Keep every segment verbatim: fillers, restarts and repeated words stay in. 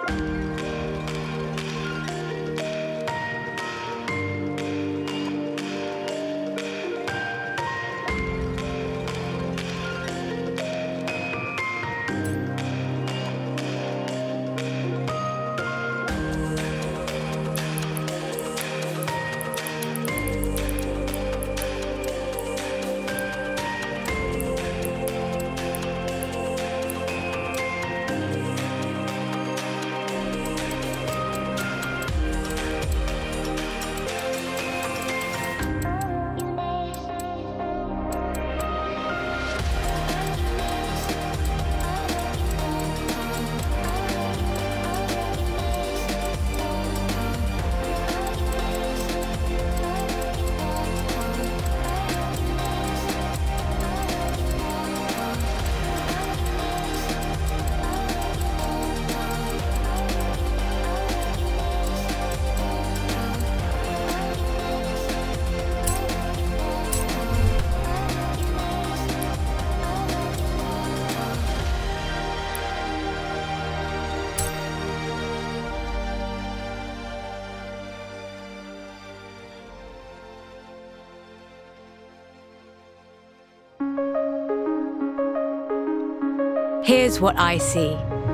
Here's what I see.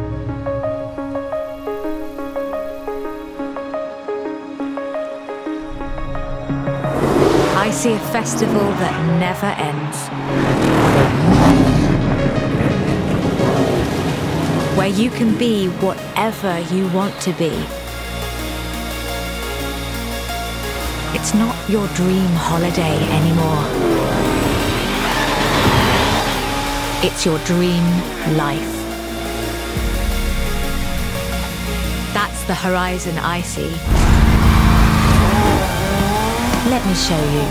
I see a festival that never ends. Where you can be whatever you want to be. It's not your dream holiday anymore. It's your dream life. That's the horizon I see. Let me show you.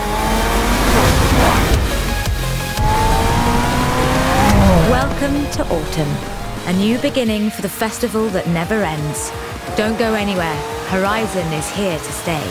Welcome to autumn, a new beginning for the festival that never ends. Don't go anywhere. Horizon is here to stay.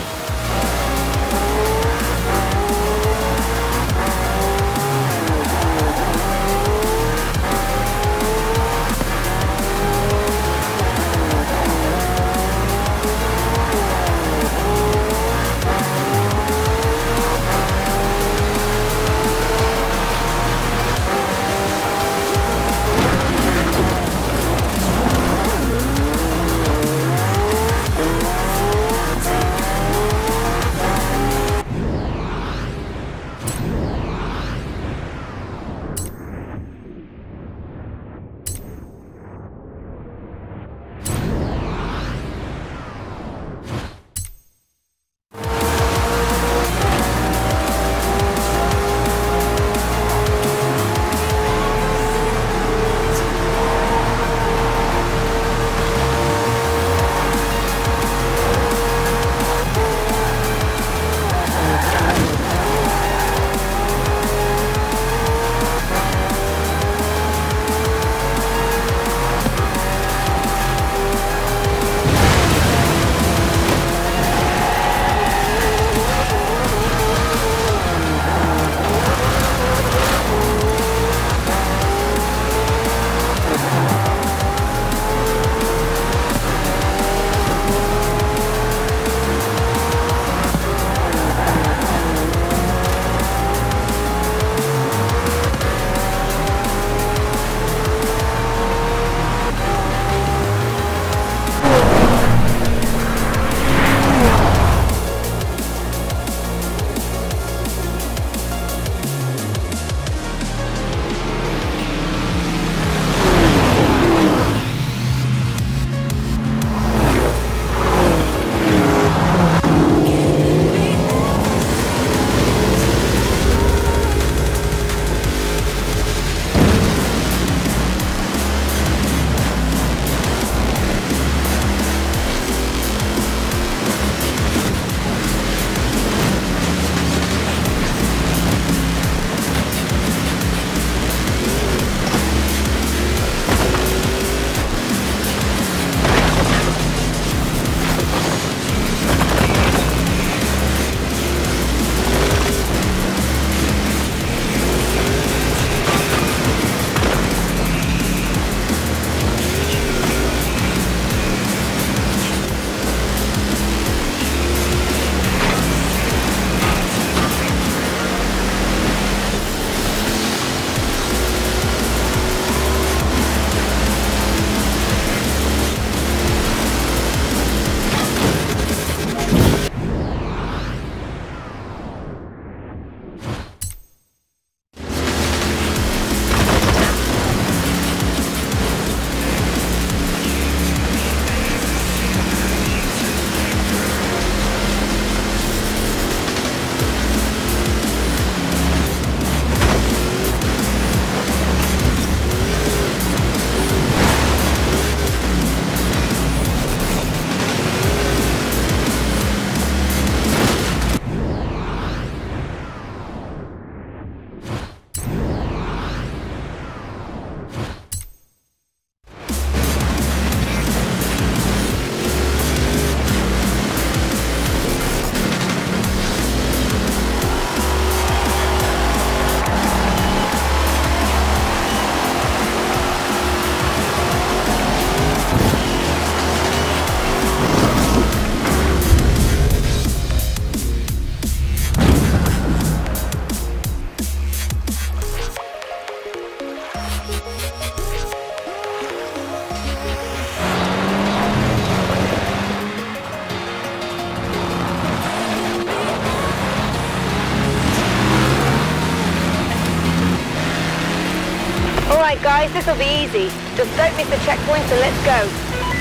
guys, this'll be easy. Just don't miss the checkpoints and let's go.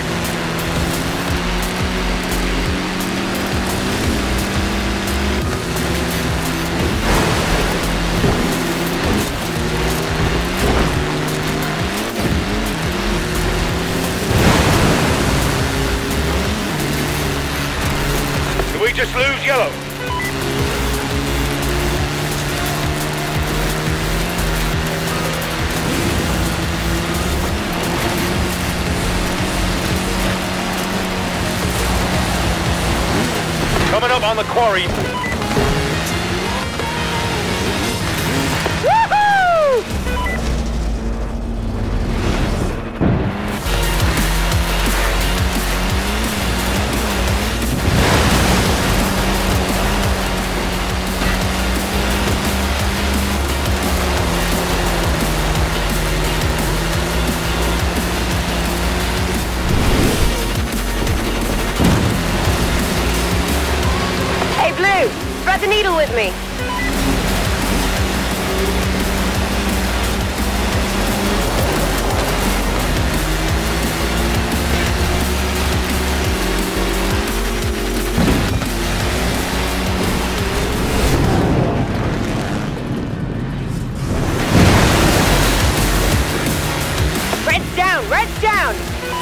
Did we just lose yellow? Coming up on the quarry. Woohoo! Blue, thread the needle with me. Red's down, red's down.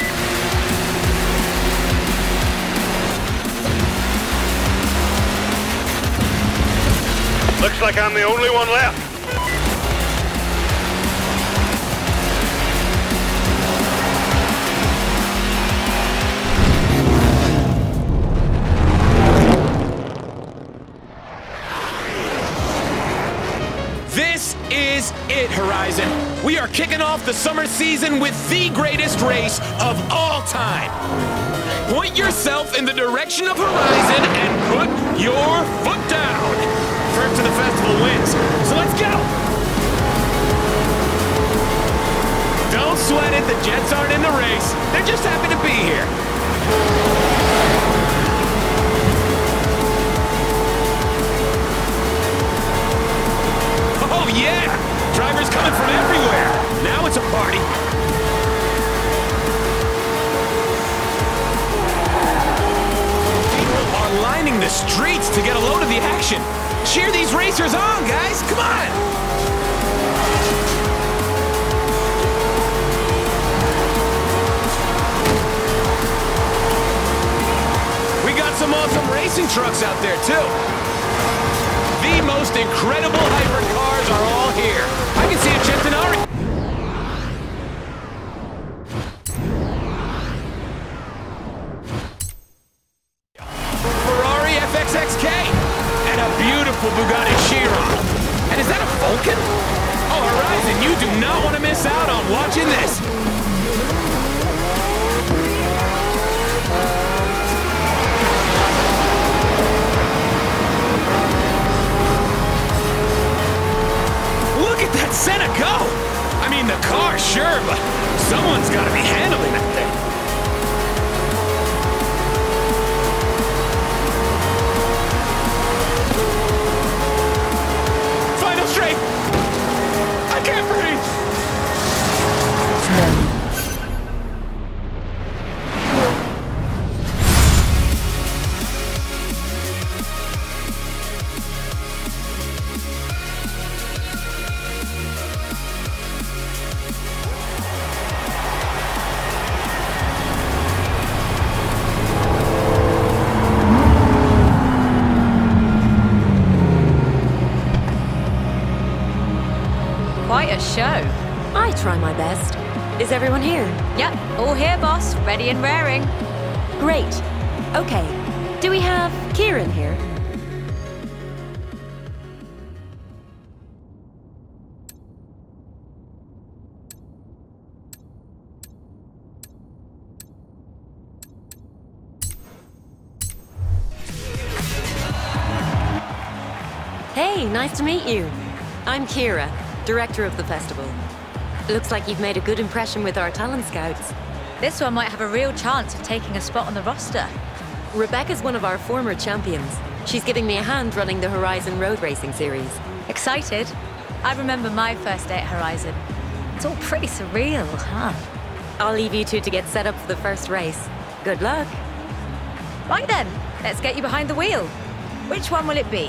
Looks like I'm the only one left. This is it, Horizon. We are kicking off the summer season with the greatest race of all time. Point yourself in the direction of Horizon and put your foot down. First to the festival wins, so let's go! Don't sweat it, the Jets aren't in the race. They're just happy to be here. Oh yeah! Drivers coming from everywhere. Now it's a party. People are lining the streets to get a load of the action. Cheer these racers on, guys! Come on! We got some awesome racing trucks out there, too. The most incredible hybrid cars are all here. I can see a Centenari. Ferrari F X X K. And a beautiful Bugatti Chiron. And is that a Vulcan? Oh, Horizon, you do not want to miss out on watching this. Look at that Senna go! I mean, the car, sure, but someone's got to be handling that thing. Straight. I can't breathe. Quite a show. I try my best. Is everyone here? Yep, all here, boss. Ready and raring. Great. Okay. Do we have Kieran here? Hey, nice to meet you. I'm Kira, director of the festival. Looks like you've made a good impression with our talent scouts. This one might have a real chance of taking a spot on the roster. Rebecca's one of our former champions. She's giving me a hand running the Horizon Road Racing Series. Excited? I remember my first day at Horizon. It's all pretty surreal, huh? I'll leave you two to get set up for the first race. Good luck. Right then, let's get you behind the wheel. Which one will it be?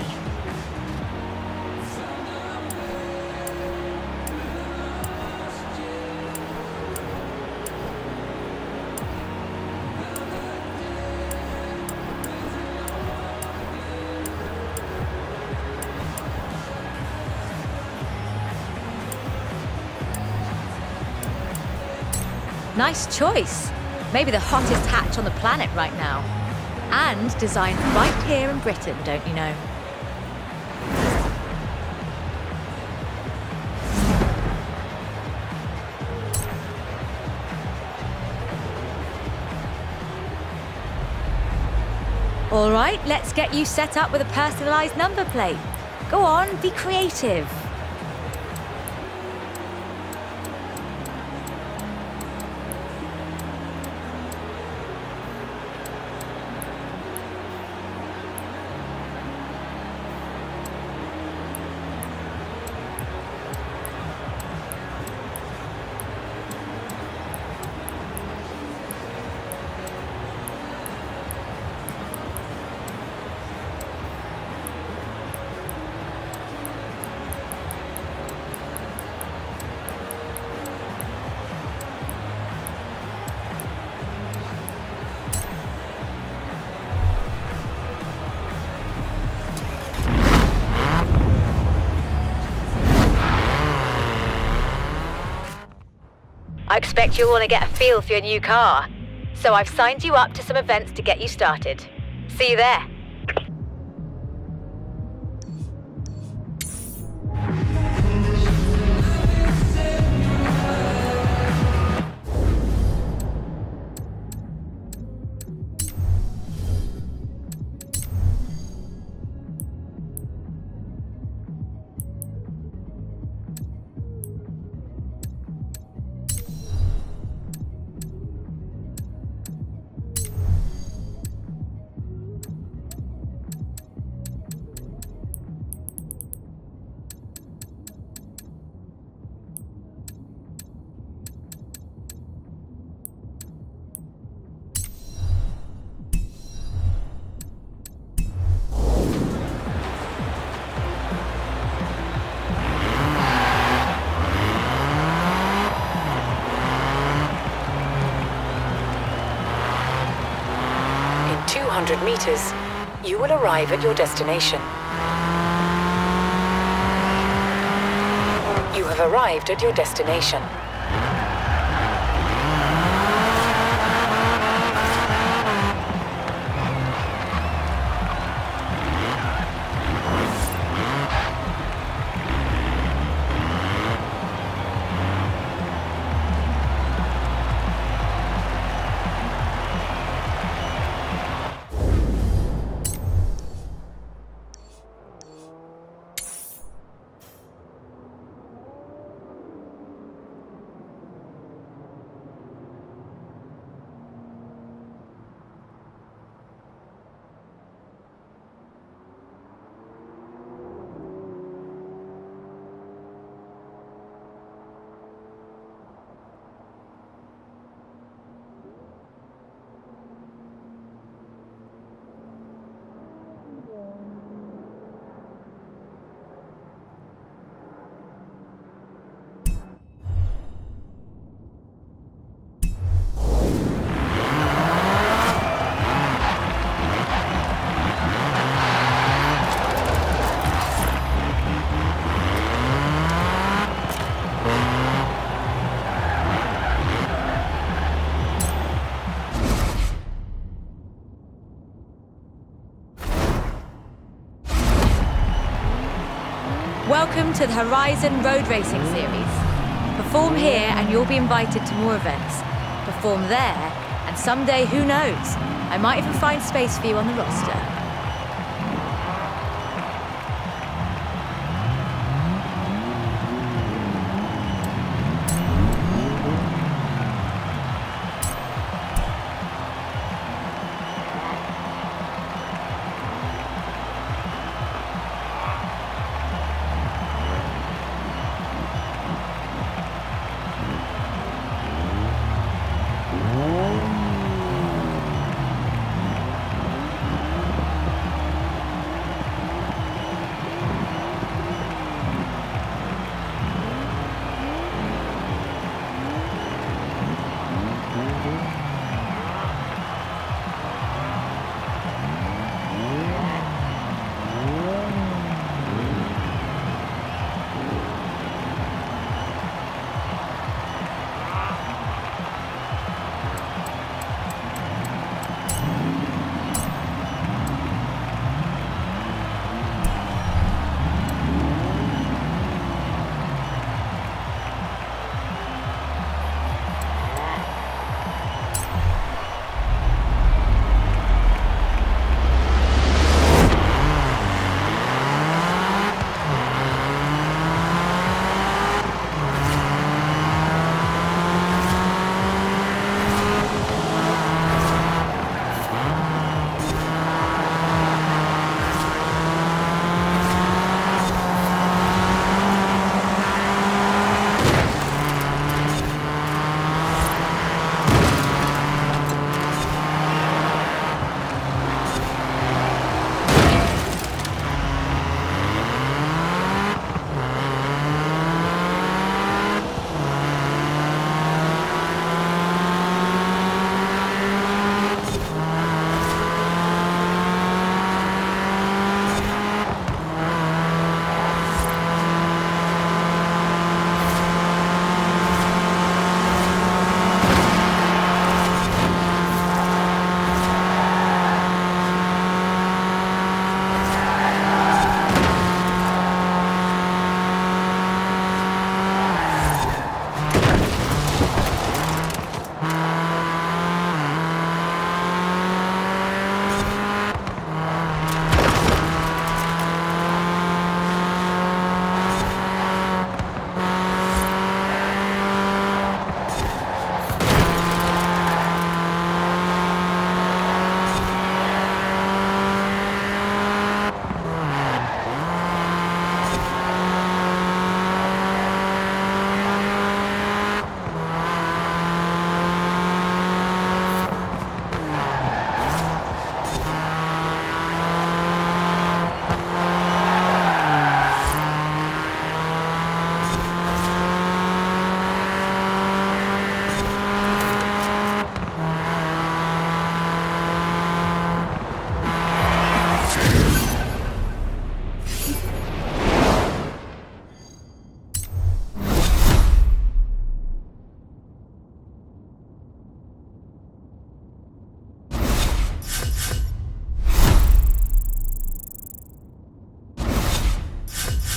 Nice choice. Maybe the hottest hatch on the planet right now. And designed right here in Britain, don't you know? All right, let's get you set up with a personalized number plate. Go on, be creative. I expect you'll want to get a feel for your new car. So I've signed you up to some events to get you started. See you there. two hundred meters, you will arrive at your destination. You have arrived at your destination. Welcome to the Horizon Road Racing Series. Perform here and you'll be invited to more events. Perform there, and someday, who knows, I might even find space for you on the roster.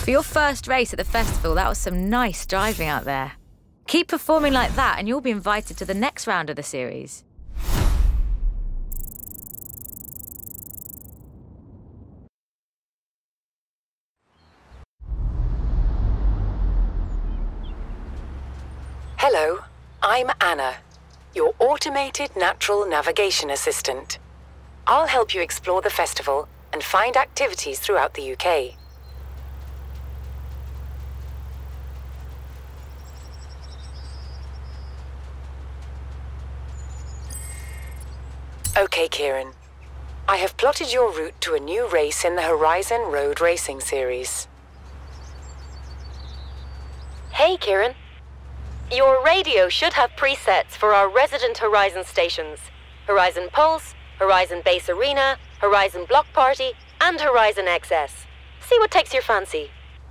For your first race at the festival, that was some nice driving out there. Keep performing like that and you'll be invited to the next round of the series. Hello, I'm Anna, your automated natural navigation assistant. I'll help you explore the festival and find activities throughout the U K. Okay, Kieran. I have plotted your route to a new race in the Horizon Road Racing Series. Hey, Kieran. Your radio should have presets for our resident Horizon stations. Horizon Pulse, Horizon Base Arena, Horizon Block Party, and Horizon X S. See what takes your fancy.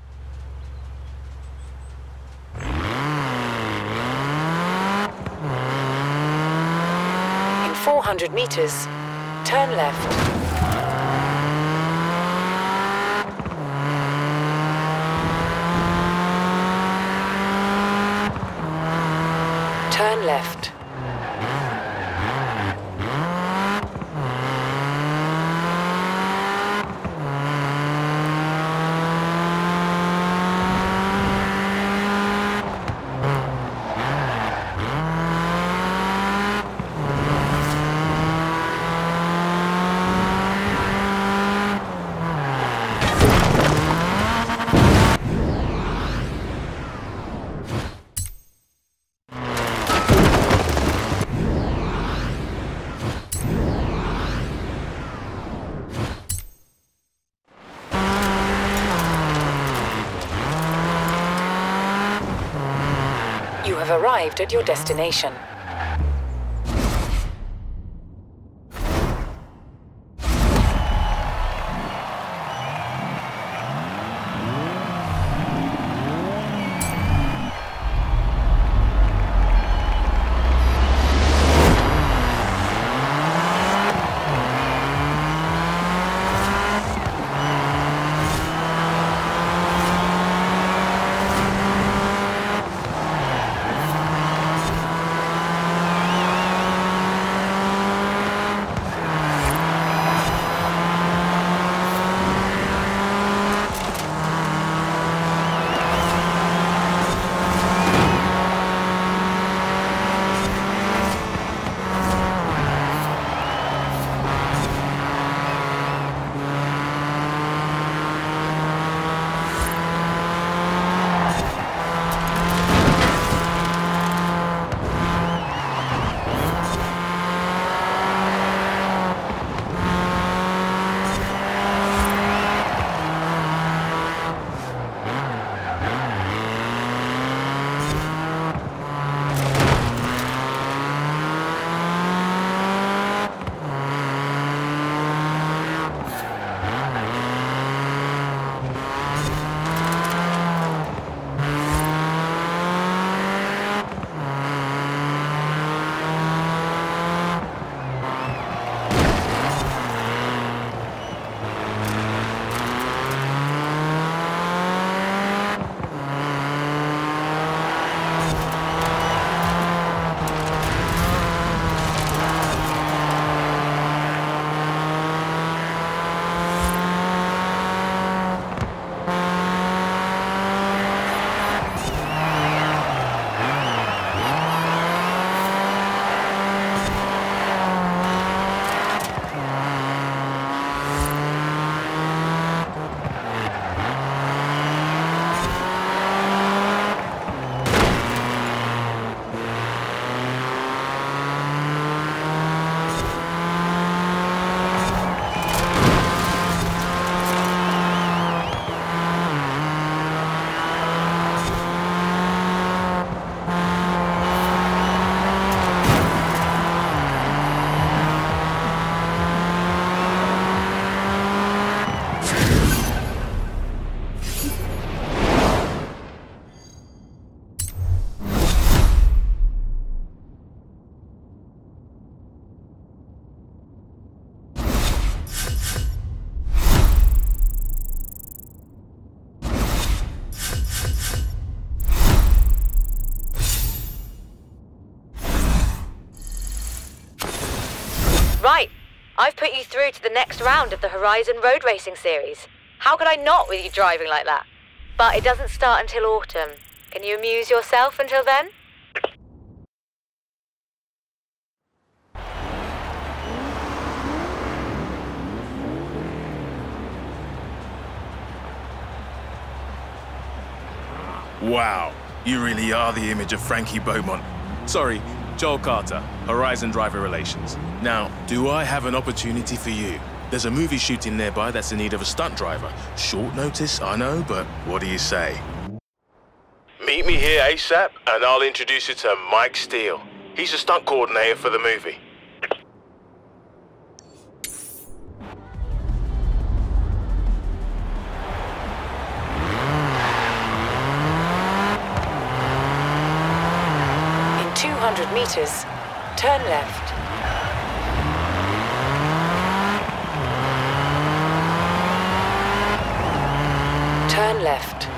In four hundred meters, turn left. Turn left. You have arrived at your destination. Right. I've put you through to the next round of the Horizon Road Racing Series. How could I not with you driving like that? But it doesn't start until autumn. Can you amuse yourself until then? Wow, you really are the image of Frankie Beaumont. Sorry, Joel Carter, Horizon Driver Relations. Now, do I have an opportunity for you? There's a movie shooting nearby that's in need of a stunt driver. Short notice, I know, but what do you say? Meet me here ASAP, and I'll introduce you to Mike Steele. He's a stunt coordinator for the movie. two hundred meters, turn left. Turn left.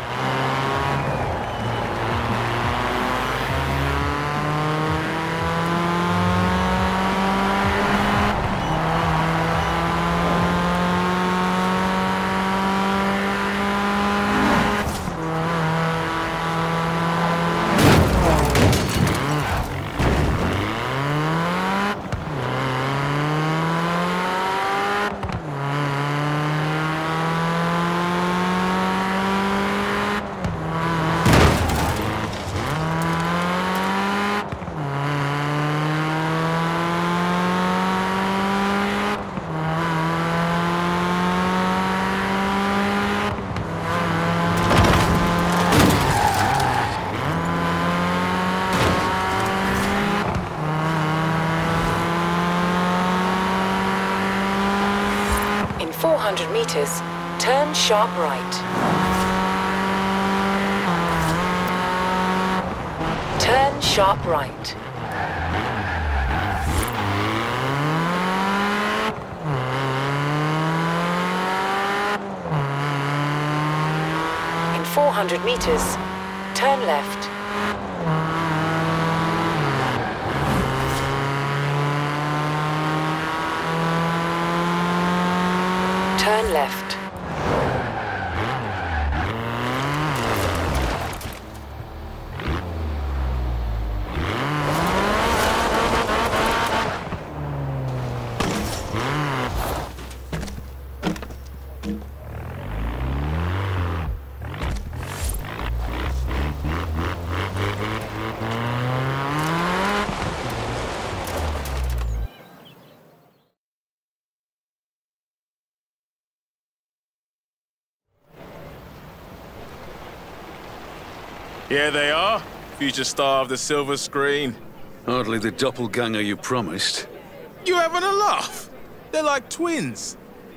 four hundred meters, turn sharp right. Turn sharp right. In four hundred meters, turn left. Turn left. Here they are, future star of the silver screen. Hardly the doppelganger you promised. You having a laugh? They're like twins.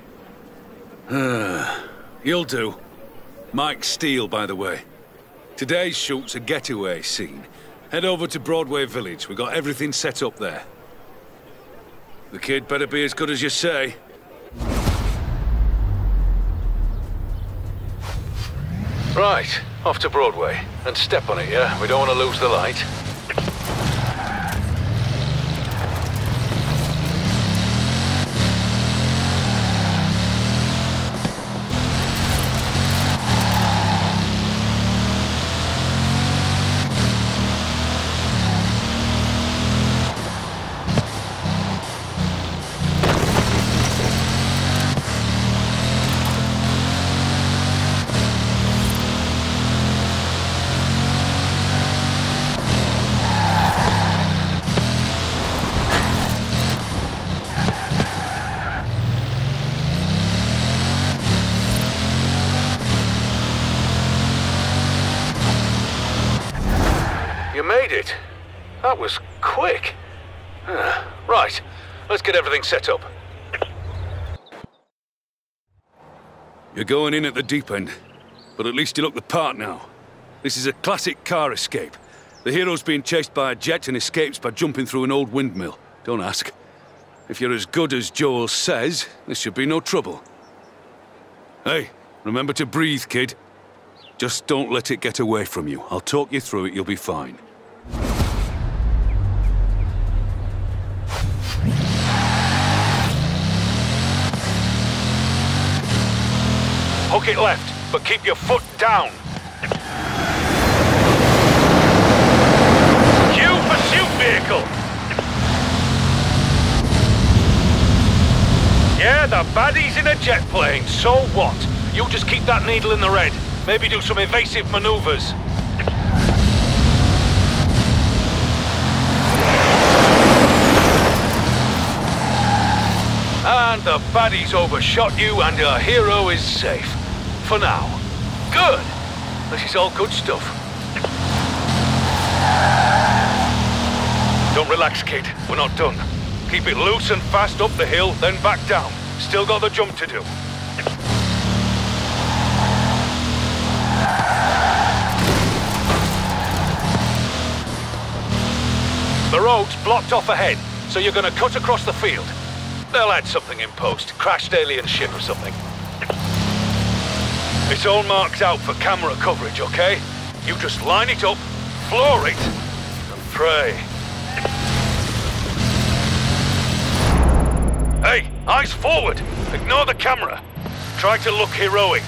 You'll do. Mike Steele, by the way. Today's shoot's a getaway scene. Head over to Broadway Village. We got everything set up there. The kid better be as good as you say. Right, off to Broadway. And step on it, yeah? We don't want to lose the light. You made it. That was quick. Uh, right, let's get everything set up. You're going in at the deep end, but at least you look the part now. This is a classic car escape. The hero's being chased by a jet and escapes by jumping through an old windmill. Don't ask. If you're as good as Joel says, this should be no trouble. Hey, remember to breathe, kid. Just don't let it get away from you. I'll talk you through it, you'll be fine. Book it left, but keep your foot down. Cue pursuit vehicle! Yeah, the baddie's in a jet plane, so what? You just keep that needle in the red. Maybe do some evasive maneuvers. And the baddie's overshot you and your hero is safe. For now. Good! This is all good stuff. Don't relax, kid. We're not done. Keep it loose and fast up the hill, then back down. Still got the jump to do. The road's blocked off ahead, so you're gonna cut across the field. They'll add something in post. Crashed alien ship or something. It's all marked out for camera coverage, okay? You just line it up, floor it, and pray. Hey, eyes forward! Ignore the camera. Try to look heroic.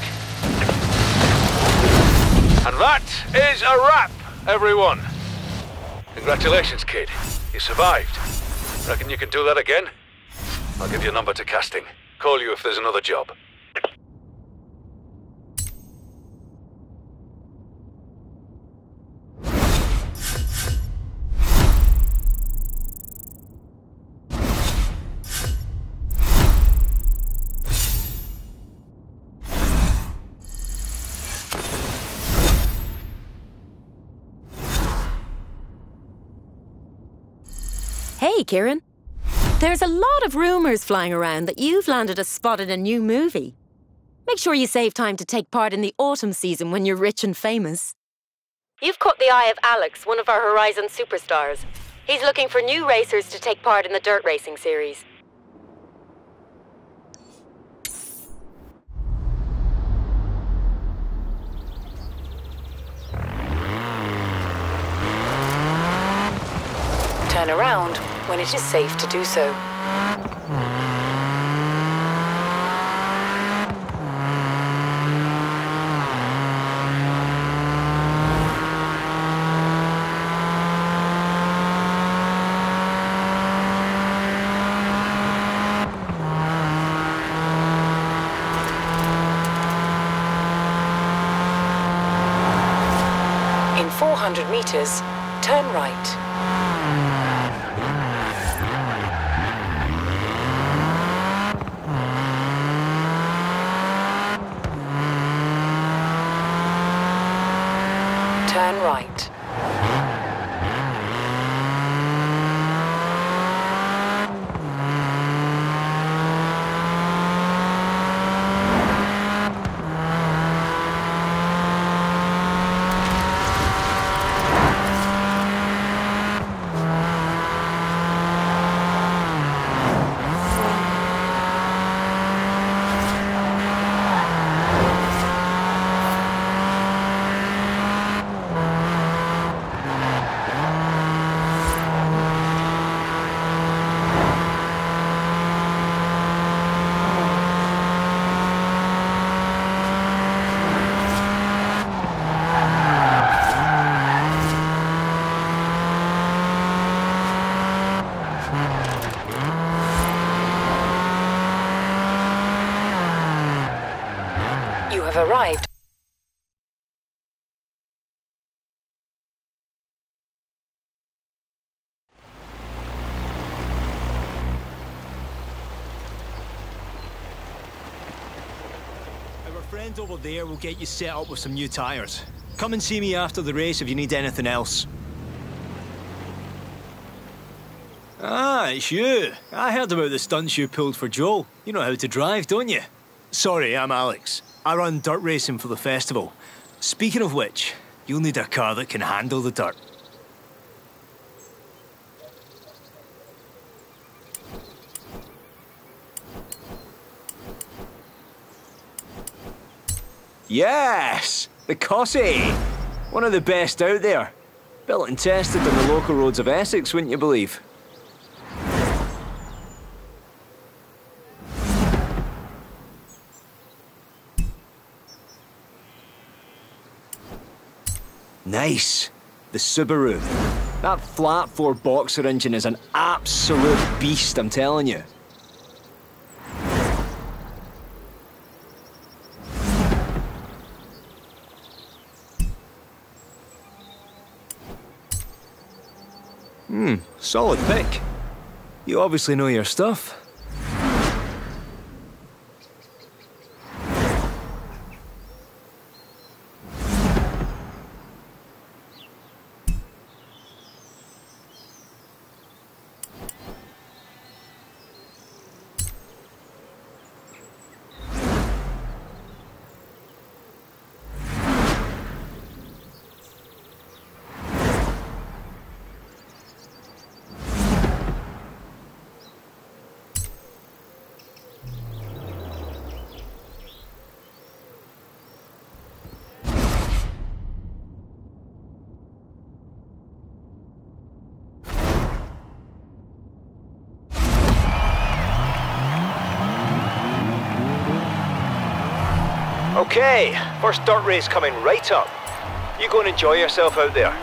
And that is a wrap, everyone. Congratulations, kid. You survived. Reckon you can do that again? I'll give you a number to casting. Call you if there's another job. Hey, Kieran. There's a lot of rumors flying around that you've landed a spot in a new movie. Make sure you save time to take part in the autumn season when you're rich and famous. You've caught the eye of Alex, one of our Horizon superstars. He's looking for new racers to take part in the dirt racing series. Turn around when it is safe to do so. In four hundred meters, turn right. Turn right. You have arrived. Our friend over there will get you set up with some new tires. Come and see me after the race if you need anything else. Ah, it's you. I heard about the stunts you pulled for Joel. You know how to drive, don't you? Sorry, I'm Alex. I run dirt racing for the festival. Speaking of which, you'll need a car that can handle the dirt. Yes! The Cossie! One of the best out there. Built and tested on the local roads of Essex, wouldn't you believe? Nice. The Subaru. That flat four boxer engine is an absolute beast, I'm telling you. Hmm, solid pick. You obviously know your stuff. Okay, first dirt race coming right up. You go and enjoy yourself out there.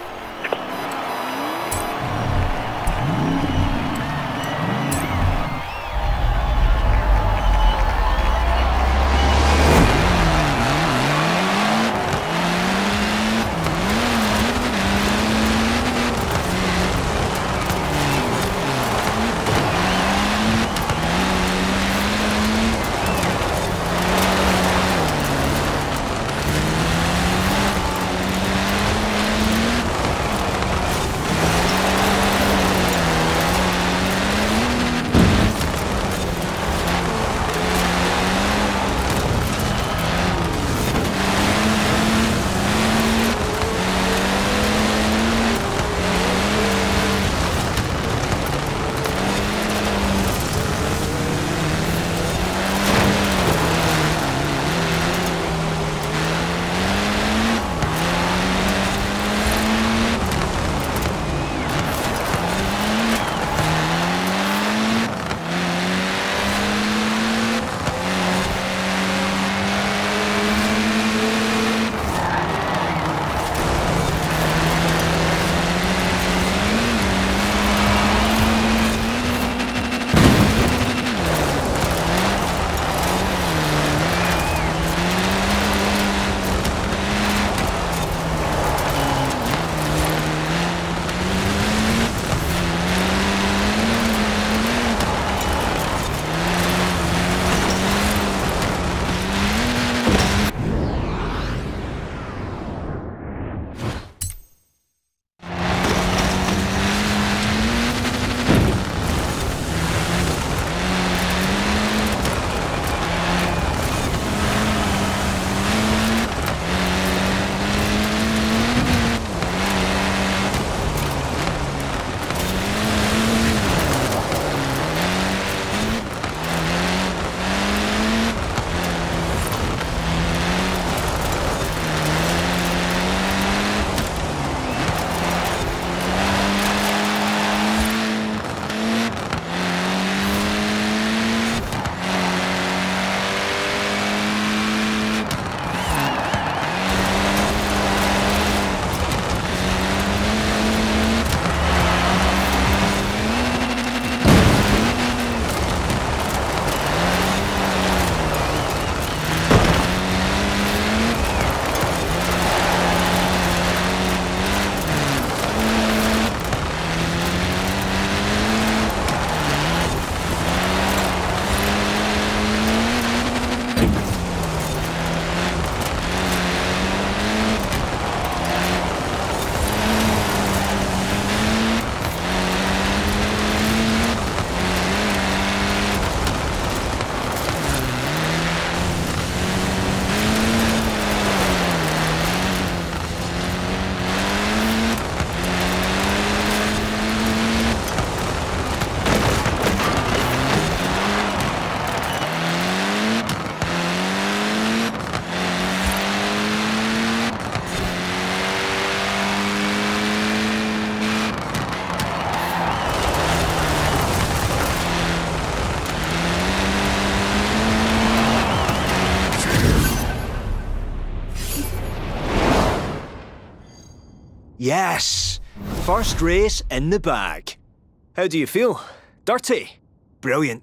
Yes! First race in the bag. How do you feel? Dirty? Brilliant.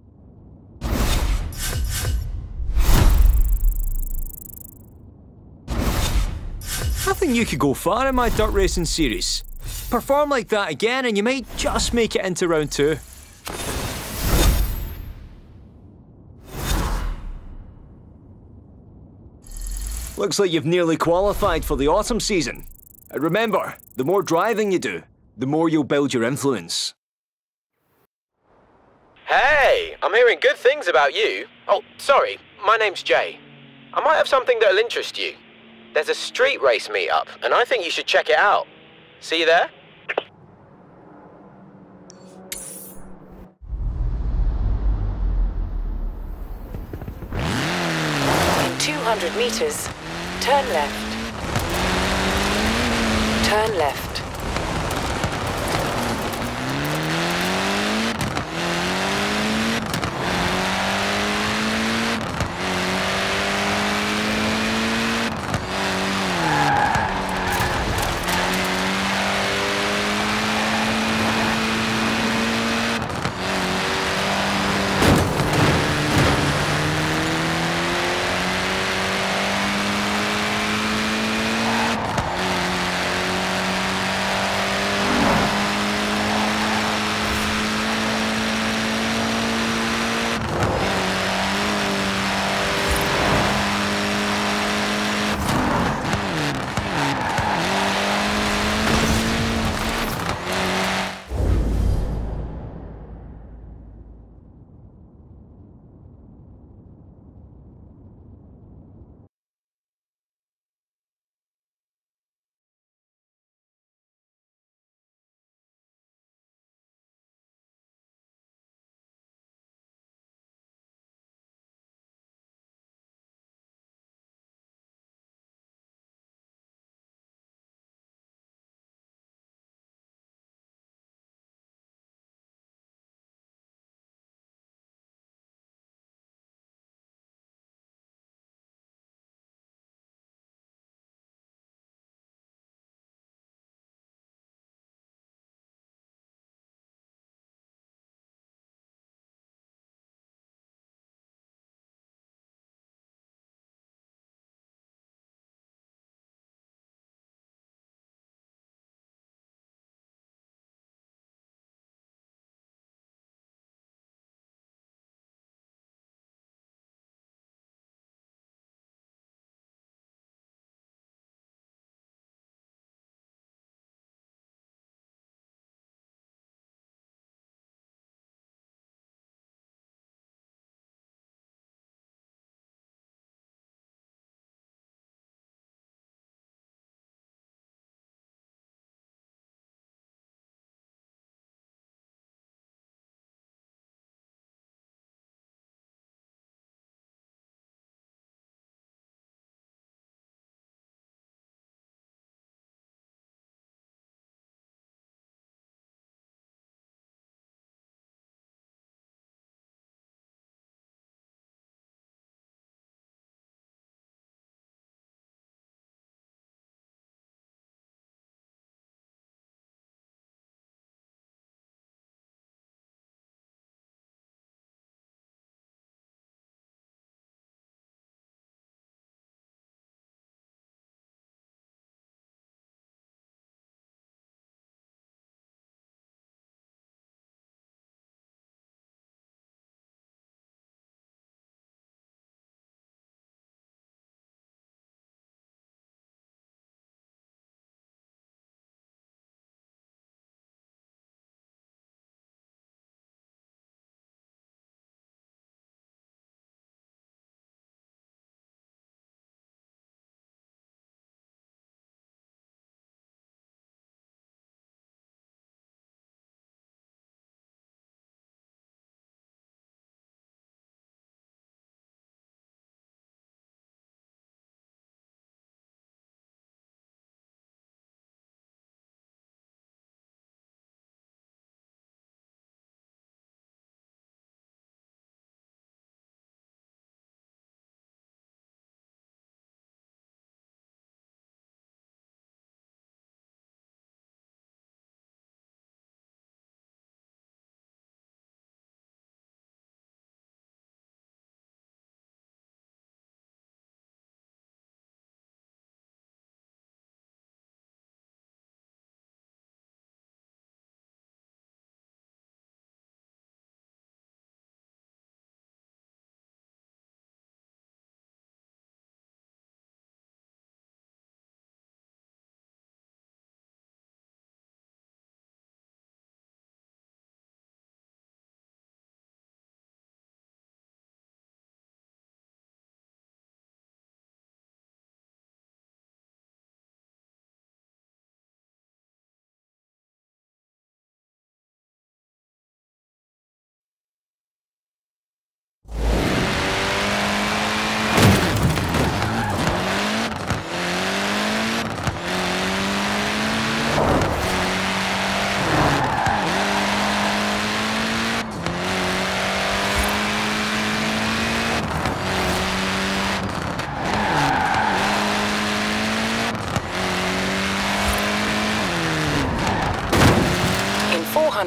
I think you could go far in my dirt racing series. Perform like that again and you might just make it into round two. Looks like you've nearly qualified for the autumn season. And remember, the more driving you do, the more you'll build your influence. Hey, I'm hearing good things about you. Oh, sorry, my name's Jay. I might have something that'll interest you. There's a street race meetup, and I think you should check it out. See you there? In two hundred meters, turn left. Turn left.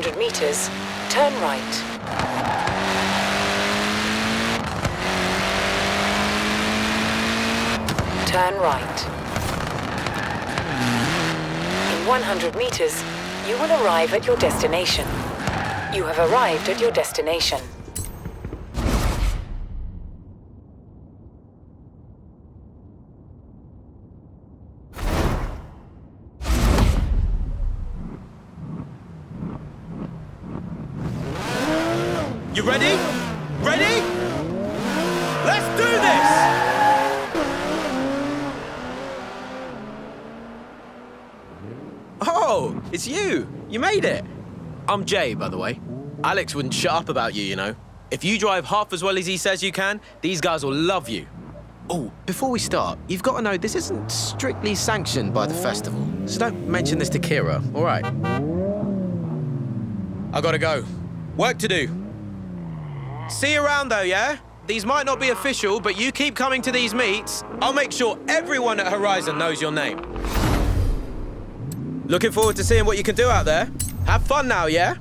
hundred meters, turn right. Turn right. In one hundred meters, you will arrive at your destination. You have arrived at your destination. You ready? Ready? Let's do this! Oh, it's you. You made it. I'm Jay, by the way. Alex wouldn't shut up about you, you know. If you drive half as well as he says you can, these guys will love you. Oh, before we start, you've got to know this isn't strictly sanctioned by the festival, so don't mention this to Kira, all right? I gotta go. Work to do. See you around, though, yeah? These might not be official, but you keep coming to these meets. I'll make sure everyone at Horizon knows your name. Looking forward to seeing what you can do out there. Have fun now, yeah?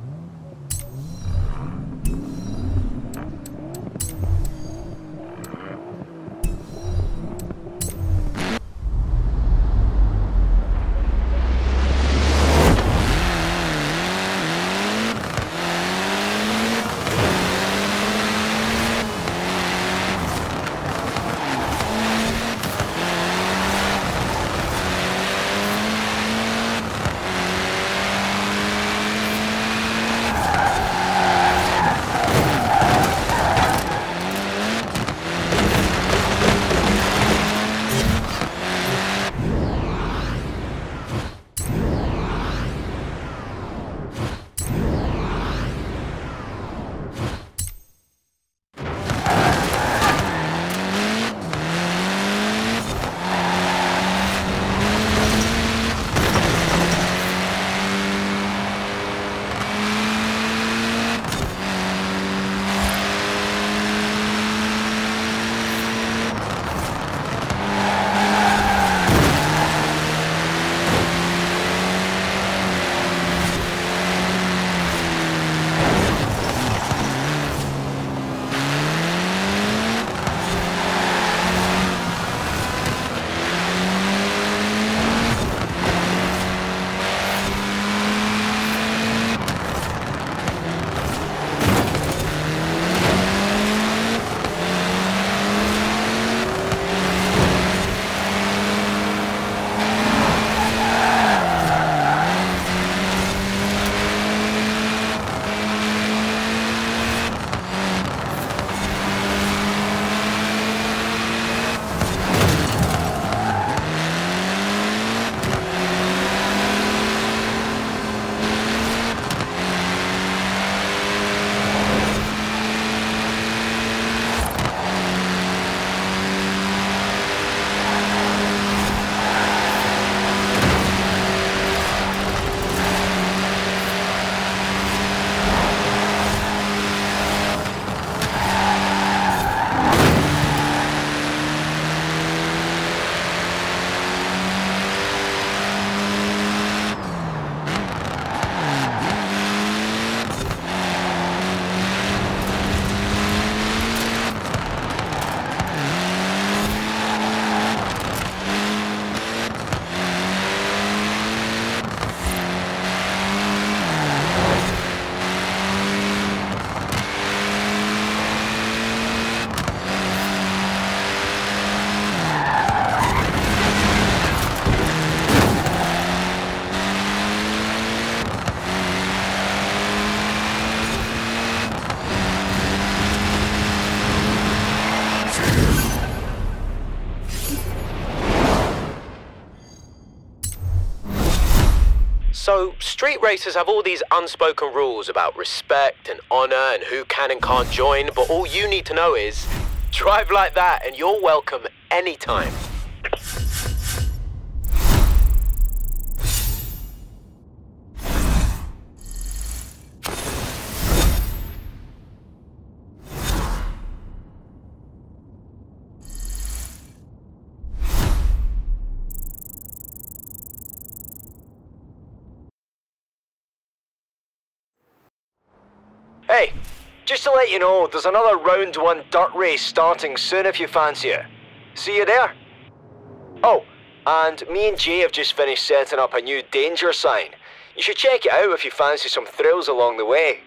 So, street racers have all these unspoken rules about respect and honor and who can and can't join, but all you need to know is, drive like that and you're welcome anytime. Just to let you know, there's another round one dirt race starting soon if you fancy it. See you there. Oh, and me and Jay have just finished setting up a new danger sign. You should check it out if you fancy some thrills along the way.